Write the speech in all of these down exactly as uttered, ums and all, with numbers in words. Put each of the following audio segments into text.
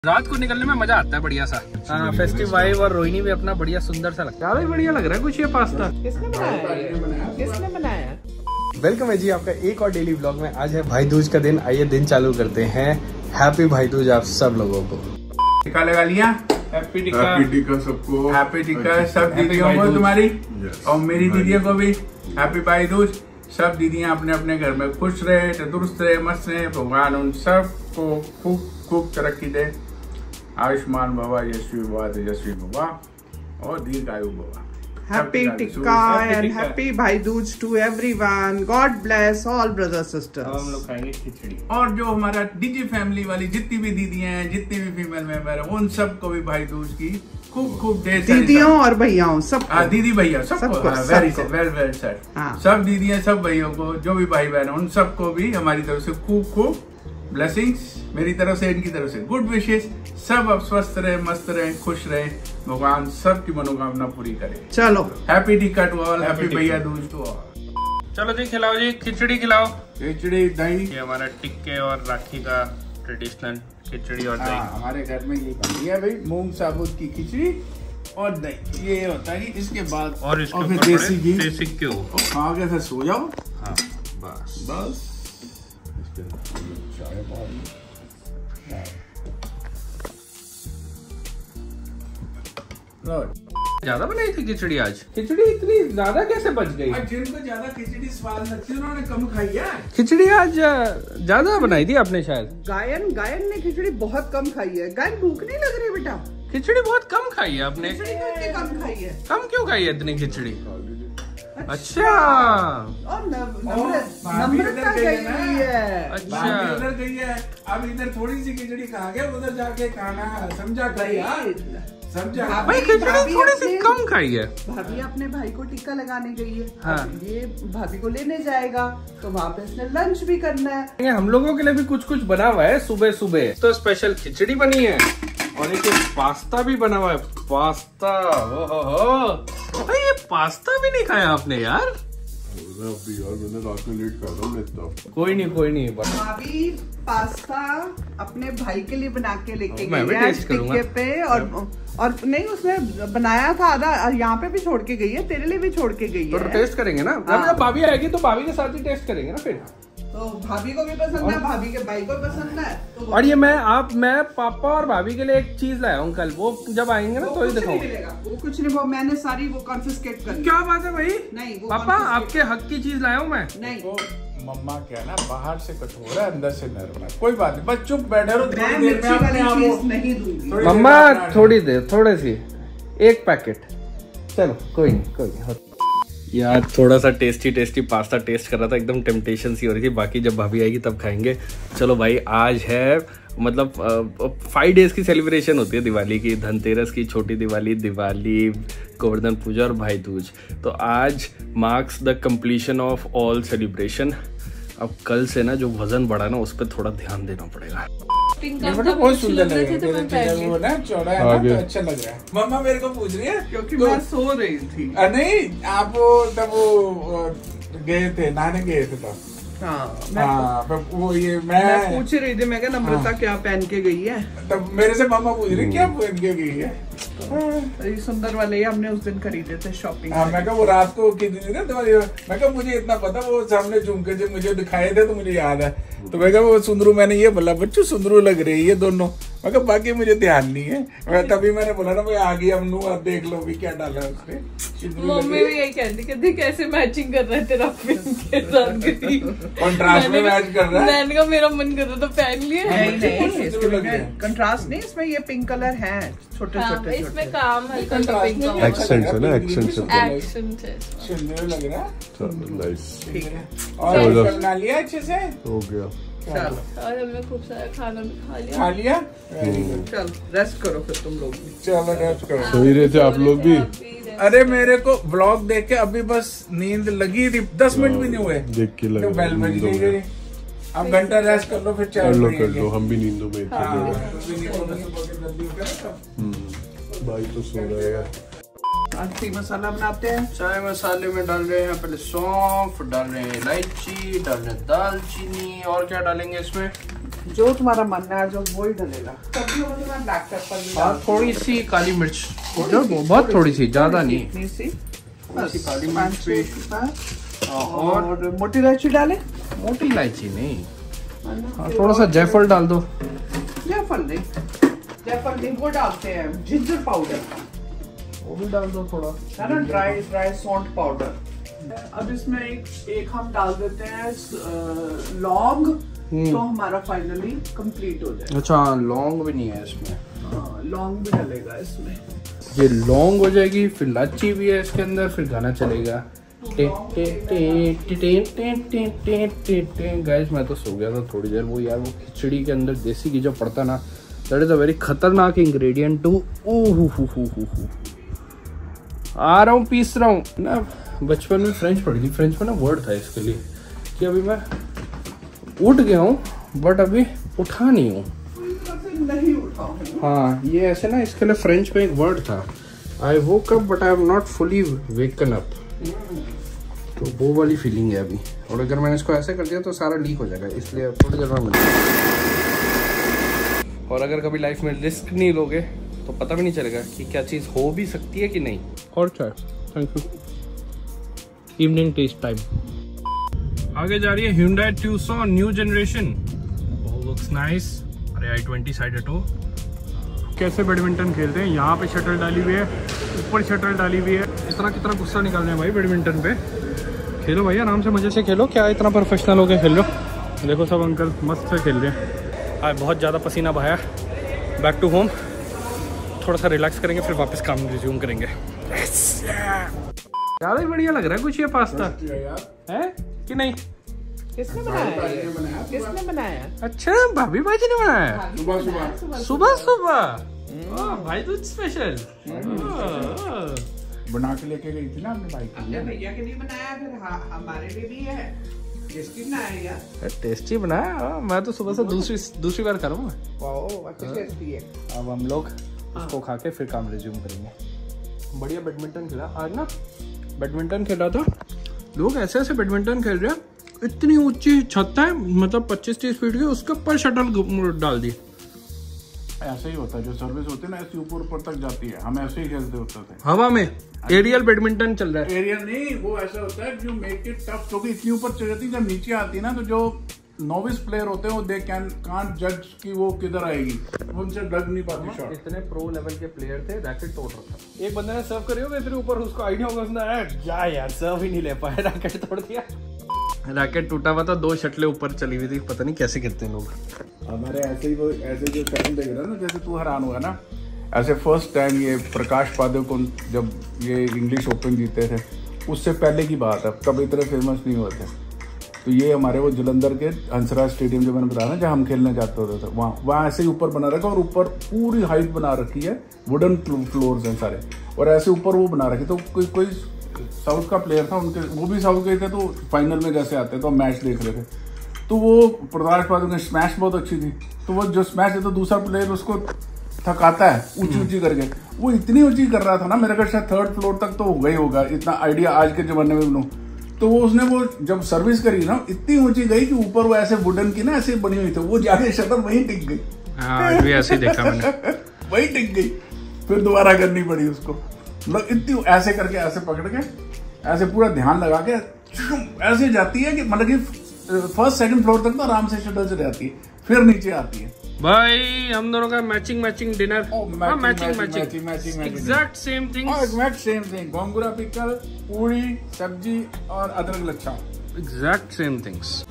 रात को निकलने में मजा आता है बढ़िया सा। हाँ, फेस्टिव वाइब और रोहिणी भी अपना बढ़िया सुंदर सा लगता है। ज्यादा बढ़िया लग रहा है कुछ ये पास्ता। किसने बनाया? किसने बनाया? वेलकम है जी आपका एक और डेली व्लॉग में। आज है भाई दूज का दिन। आइए दिन चालू करते हैं। हैप्पी भाई दूज आप सब लोगों को। टीका लगा लिया। हैप्पी टिक्का। हैप्पी टिक्का सबको। हैप्पी टिक्का सब दीदियों को तुम्हारी और मेरी दीदियों को भी हैप्पी भाई दूज। सब दीदियां अपने अपने घर में खुश रहे, तंदुरुस्त रहे, मस्त रहे। भगवान उन सबको खूब खूब तरक्की दे। आयुष्मान भवा, यशस्वी भवा, तेजस्वी भवा और दीर्घायु भवा। Happy tikka and happy Bhai Dooj to everyone. God bless all brother sisters. हम लोग खाएंगे खिचड़ी। और जो हमारा डीजी फैमिली वाली जितनी भी दीदियां हैं, जितनी भी फीमेल मेंबर है, उन सबको भी भाई दूज की खूब खूब ढेर सारी दीदियों और भैयाओं सब। हाँ, दीदी भैया सबको। Very well well sir. सब दीदियां सब भैयों को, जो भी भाई बहन उन सबको भी हमारी तरफ से खूब खूब ब्लेसिंग्स, मेरी तरफ से इनकी तरफ से गुड विशेष। सब अब स्वस्थ रहे, मस्त रहे, खुश रहे। भगवान सबकी मनोकामना पूरी करे। चलो happy tikka to all, happy Bhaiya Dooj to all. चलो जी खिलाओ जी, खिचड़ी खिलाओ। खिचड़ी दही, ये हमारा टिक्के और राखी का ट्रेडिशनल खिचड़ी और दही। हाँ, हमारे घर में ये बनती है भाई, मूंग साबुत की खिचड़ी और दही। ये होता है इसके बाद और इसके और ऊपर फिर देसी घी, देसी घी खा के फिर सो जाओ। हाँ बस बस ज्यादा बनाई थी खिचड़ी आज। खिचड़ी इतनी ज्यादा कैसे बच गई? जिनको ज्यादा खिचड़ी स्वाद लगती है उन्होंने कम खाई है। खिचड़ी आज ज्यादा बनाई थी आपने शायद। गायन गायन ने खिचड़ी बहुत कम खाई है। गायन भूख नहीं लग रही बेटा? खिचड़ी बहुत कम खाई है आपने। खिचड़ी क्यों इतनी कम खाई है? कम क्यों खाई है इतनी खिचड़ी? अच्छा, और नम्रता गई हुई है। अच्छा इधर गई है, अब इधर थोड़ी सी खिचड़ी खा के उधर जाके खाना समझा कर यार, समझा भाई खिचड़ी थोड़ी सी कम खाई है। भाभी अपने भाई को टिक्का लगाने गई है। हाँ। ये भाभी को लेने जाएगा तो वहाँ पे इसने लंच भी करना है। हम लोगों के लिए भी कुछ कुछ बना हुआ है। सुबह सुबह तो स्पेशल खिचड़ी बनी है और एक पास्ता भी बना हुआ है। पास्ता, ओहो भाई ये पास्ता भी नहीं खाया आपने यार? यार मैंने रात में लेट कर रहा हूँ। कोई नहीं कोई नहीं। भाभी पास्ता अपने भाई के लिए बना के लेके मैं भी गई है टेस्ट करूंगा। टिक्के पे। और और नहीं उसने बनाया था आधा, यहाँ पे भी छोड़ के गई है, तेरे लिए भी छोड़ के गई है। तो टेस्ट करेंगे ना। हाँ। जब भाभी आएगी तो भाभी के साथ ही टेस्ट करेंगे ना फिर। तो भाभी को भी पसंद है, भाभी के भाई को पसंद है तो और ये मैं आप मैं पापा और भाभी के लिए एक चीज लाया हूँ कल। वो जब आएंगे ना तो ही दिखाऊंगा। वो कुछ नहीं, वो मैंने सारी वो कॉन्फिस्केट कर ली। क्या बात है भाई? नहीं वो पापा आपके हक की चीज लाया हूँ मैं। नहीं तो मम्मा क्या ना, बाहर से कठोर है, अंदर से नरम है। कोई बात नहीं, बस चुप बैठे रहो। मैं मिर्ची वाली चीज नहीं दूंगी। मम्मा थोड़ी देर, थोड़ी सी, एक पैकेट। चलो कोई नहीं कोई नहीं। यार थोड़ा सा टेस्टी टेस्टी पास्ता टेस्ट कर रहा था, एकदम टेम्पटेशन सी हो रही थी। बाकी जब भाभी आएगी तब खाएंगे। चलो भाई, आज है मतलब फाइव डेज की सेलिब्रेशन होती है दिवाली की। धनतेरस की, छोटी दिवाली, दिवाली, गोवर्धन पूजा और भाई दूज। तो आज marks the completion of all celebration. अब कल से ना जो वजन बढ़ा ना उस पर थोड़ा ध्यान देना पड़ेगा। बहुत सुंदर लग रहा है, वो ना चौड़ा है ना, तो अच्छा लग रहा है। मम्मा मेरे को पूछ रही है क्योंकि तो, मैं सो रही थी। आ, नहीं आप वो तब वो गए थे, नहाने गए थे तब। हाँ, मैं, हाँ, वो ये मैं, मैं पूछ रही थी, मैं क्या नम्रता हाँ। क्या पहन के गई है? तब मेरे से मम्मा पूछ रही क्या पहन के गई है। ये सुंदर वाले ही हमने उस दिन खरीदे थे शॉपिंग। हाँ, मैं कहा वो रात को की थी ना तुम्हारी। मैं कहा मुझे इतना पता, वो सामने झुमके जो मुझे दिखाए थे तो मुझे याद है। तो मैं कहा वो सुंदरू, मैंने ये बोला बच्चों सुंदरू लग रही है दोनों। मैं कहा बाकी मुझे ध्यान नहीं है। मैं तभी मैंने बोला ना, मैं आ गई अमनू, अब देख लो भी क्या डाला है उसने। मम्मी भी यही कहती कहती कैसे मैचिंग कर रहे तेरा पिंक के साथ। कंट्रास्ट में मैच कर रहा है। मैंने कहा मेरा मन कर रहा था पहन लिए। नहीं नहीं, इसमें कंट्रास्ट नहीं, इसमें ये पिंक कलर है, छोटे छोटे। इसमें काम है, एक्सेंट है ना, एक्सेंट है। एक्सेंट है। सुंदर लग रहा है। नाइस। और बना लिया अच्छे से, हो गया। चलो और हमने खूब सारा खाना भी खा लिया। खा लिया। चल रेस्ट करो फिर तुम लोग भी। चलो रेस्ट करो। सो ही रहे थे आप लोग भी। अरे मेरे को ब्लॉग देख के अभी बस नींद लगी थी, दस मिनट भी नहीं हुए देख के लगा तो बेल बज नींद हो गई। गई। अब घंटा रेस्ट कर लो, फिर चाय कर लो पिएंगे। कर लो, हम भी नींदों में थे। हम्म, भाई तो सो रहे हैं। आज टी मसाला बनाते हैं। चाय मसाले में डाल रहे हैं पहले सौंफ, डाल रहे हैं इलायची, डाल रहे हैं दालचीनी। और क्या डालेंगे इसमें? जो तुम्हारा मन है जो वो ही डलेगा। सब्जियों में तुम्हारा ब्लैक पेपर भी हाँ, थोड़ी सी काली मिर्च, बहुत थोड़ी सी, ज्यादा नहीं। इतनी सी थोड़ी सी काली मिर्च भी, और, और मोटी इलायची डाले। मोटी इलायची नहीं, हाँ, थोड़ा सा जायफल डाल दो। जायफल नहीं, जायफल नहीं, वो डालते हैं जिंजर पाउडर, वो भी डाल दो थोड़ा, है ना, ड्राई ड्राई सौंठ पाउडर। अब इसमें एक एक हम डाल देते हैं लौंग, तो हमारा फाइनली कंप्लीट हो जाएगा। अच्छा, लौंग भी नहीं है इसमें? हाँ, लौंग भी डलेगा इसमें। ये लौंग हो जाएगी, फिर इलायची भी है इसके अंदर, फिर गाना चलेगा। गाइस मैं तो सो गया था थोड़ी देर। वो यार वो खिचड़ी के अंदर देसी घी जो पड़ता ना, दैट इज अ वेरी खतरनाक इंग्रेडिएंट टू। आ रहा हूँ, पीस रहा हूँ ना। बचपन में फ्रेंच पढ़ी थी, फ्रेंच में ना वर्ड था इसके लिए कि अभी मैं उठ गया हूँ बट अभी उठा नहीं हूँ। नहीं उठा हूँ। हाँ, ये ऐसे ना, इसके लिए फ्रेंच में एक वर्ड था, I woke up but I have not fully waken up. तो वो वाली फीलिंग है अभी। और अगर मैंने इसको ऐसे कर दिया तो सारा लीक हो जाएगा, इसलिए थोड़ी देर में। और अगर कभी लाइफ में रिस्क नहीं लोगे तो पता भी नहीं चलेगा कि क्या चीज़ हो भी सकती है कि नहीं। और चाय, thank you. Evening taste time. आगे जा रही है Hyundai Tucson new generation, looks nice. अरे आई ट्वेंटी साइड हटो। कैसे बैडमिंटन खेलते हैं, यहाँ पे शटल डाली हुई है, ऊपर शटल डाली हुई है। इतना कितना गुस्सा निकाल रहे हैं भाई बैडमिंटन पे। खेलो भाई, आराम से मजे से खेलो, क्या इतना प्रोफेशनल हो गए खेल लो। देखो सब अंकल मस्त से खेल रहे हैं। आज बहुत ज़्यादा पसीना बहाया। बैक टू होम, थोड़ा सा रिलैक्स करेंगे, फिर वापस काम रिज्यूम करेंगे। ज़्यादा ही बढ़िया लग रहा है कुछ ये पास्ता, है कि नहीं? किसने बनाया? किसने बनाया? अच्छा, भाभी भाजी ने बनाया सुबह सुबह सुबह सुबह। भाई दूज स्पेशल बना के लेके गई थी ना अपने भाई के लिए। भैया के लिए बनाया, फिर हाँ, हमारे लिए भी है। टेस्टी बनाया यार, टेस्टी बनाया। मैं तो सुबह से दूसरी दूसरी बार कर रहा हूँ। वाओ, अच्छा टेस्टी है। अब हम लोग इसको खा के फिर काम रिज्यूम करेंगे। बढ़िया बैडमिंटन खेला आज ना। बैडमिंटन खेला था, लोग ऐसे ऐसे बैडमिंटन खेल रहे हैं। इतनी ऊंची छत है, मतलब पच्चीस तीस फीट की, उसके ऊपर शटल डाल दी। ऐसे ही होता है, जो सर्विस होती है ना ऐसे ऊपर ऊपर तक जाती है। हम ऐसे ही खेलते होते थे हवा में। एरियल बैडमिंटन चल रहा है। एरियल नहीं, वो ऐसा होता है जो मेक इट टफ, क्योंकि इतनी ऊपर चढ़ जाती है, जब नीचे आती है ना तो जो नोविस प्लेयर होते हैं वो दे कैन कांट जज कि वो किधर आएगी, वो उनसे डग नहीं पाती शॉट। इतने प्रो लेवल के प्लेयर थे, रैकेट तोड़ रहा था। एक बंदे ने सर्व करी होगी, फिर ऊपर उसको आइडिया होगा, उसने जा यार सर्व ही नहीं ले पाया, रैकेट तोड़ दिया। रैकेट टूटा हुआ था, दो शटलें ऊपर चली हुई थी। पता नहीं कैसे खेलते हैं लोग। हमारे ऐसे ही वो ऐसे जो सेकंड देख रहा है ना, जैसे तू हैरान हुआ ना, ऐसे फर्स्ट टाइम ये प्रकाश पादुकोण जब ये इंग्लिश ओपन जीते थे, उससे पहले की बात है, तब इतने फेमस नहीं हुए थे। तो ये हमारे वो जलंधर के हंसराज स्टेडियम जो मैंने बताया ना, जहाँ हम खेलने जाते होते थे, वहाँ वहाँ ऐसे ही ऊपर बना रखा, और ऊपर पूरी हाइट बना रखी है, वुडन फ्लोर्स हैं सारे, और ऐसे ऊपर वो बना रखी। तो कोई कोई साउथ का प्लेयर था, उनके वो भी साउथ गए थे, तो फाइनल में जैसे आते तो हम मैच देख रहे थे, तो वो प्रकाश पादुकोण की स्मैश बहुत अच्छी थी। तो वो जो स्मैश है तो दूसरा प्लेयर उसको थकाता है ऊंची ऊंची करके, वो इतनी ऊंची कर रहा था ना, मेरे ख्याल शायद थर्ड फ्लोर तक तो हो गई होगा, इतना आइडिया आज के जमाने में लो। तो वो उसने वो जब सर्विस करी ना, इतनी ऊंची गई कि ऊपर वो ऐसे वुडन की ना ऐसे बनी हुई थी, वो जाके शटर वहीं टिक गई। हाँ, भी ऐसे ही देखा मैंने। वहीं टिक गई, फिर दोबारा करनी पड़ी उसको। मतलब इतनी ऐसे करके ऐसे पकड़ के ऐसे पूरा ध्यान लगा के ऐसे जाती है कि मतलब कि फर्स्ट सेकंड फ्लोर तक तो आराम से शटल से रहती है, फिर नीचे आती है। भाई हम दोनों का matching matching dinner. Matching matching matching exact same thing. Exact same thing, gongura pickle, पूरी सब्जी और अदरक लच्छा, एग्जैक्ट सेम थिंग्स।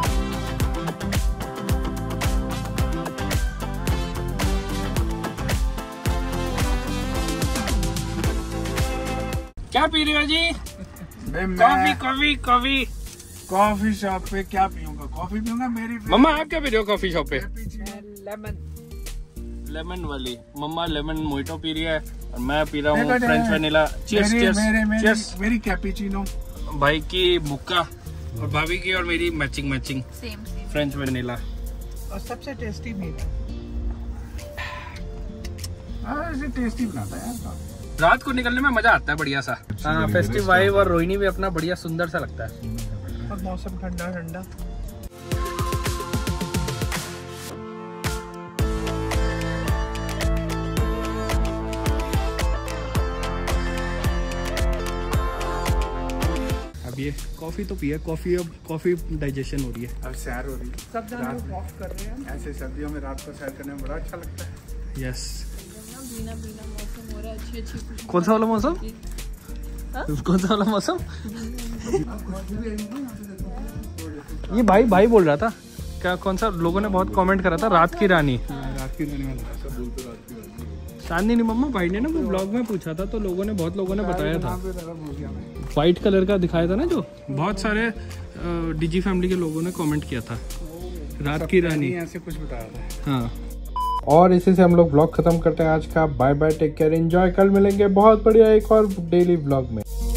क्या पी रहे हो जी? Coffee coffee coffee coffee shop पे क्या पीऊंगा? कॉफी पीऊंगा। मेरी मम्मा आप क्या पी रहे हो कॉफी शॉप पे? लेमन लेमन वाली। मम्मा लेमन मोइटो पी रही है और मैं पी रहा हूँ French vanilla. Cheers cheers cheers. मेरी कैपुचिनो, भाई की मुक्का और भाभी की और मेरी matching matching same same French vanilla. और सबसे टेस्टी मेरा। हाँ ऐसे टेस्टी बनाता है यार। रात को निकलने में मजा आता है बढ़िया सा। हाँ, फेस्टिव वाइब और रोहिणी भी अपना बढ़िया सुंदर सा लगता है। और मौसम ठंडा ठंडा। कॉफी तो पिया, कॉफी अब कॉफी डाइजेशन हो रही है, अब सैर हो रही है, सब जाने वॉक कर रहे हैं। ऐसे सर्दियों में रात को सैर करने में बड़ा अच्छा लगता है। यस। बीना बीना मौसम हो रहा है, अच्छी अच्छी। कौन सा वाला मौसम? कौन सा वाला मौसम? ये भाई भाई बोल रहा था क्या, कौन सा, लोगों ने बहुत कमेंट करा था रात की रानी। रात की रानी वाला चांदनी नहीं मम्मा, भाई ने ना वो ब्लॉग में पूछा था तो लोगों ने बहुत लोगों ने बताया था, व्हाइट कलर का दिखाया था ना, जो बहुत सारे डीजी फैमिली के लोगों ने कमेंट किया था रात की रानी, ऐसे कुछ बताया था। हाँ। और इसी से हम लोग ब्लॉग खत्म करते हैं आज का। Bye bye, take care, enjoy. कल मिलेंगे बहुत बढ़िया एक और डेली ब्लॉग में।